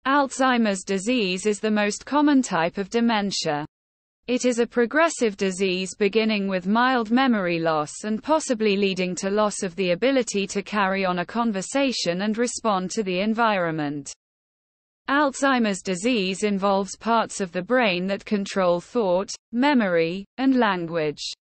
Alzheimer's disease is the most common type of dementia. It is a progressive disease beginning with mild memory loss and possibly leading to loss of the ability to carry on a conversation and respond to the environment. Alzheimer's disease involves parts of the brain that control thought, memory, and language.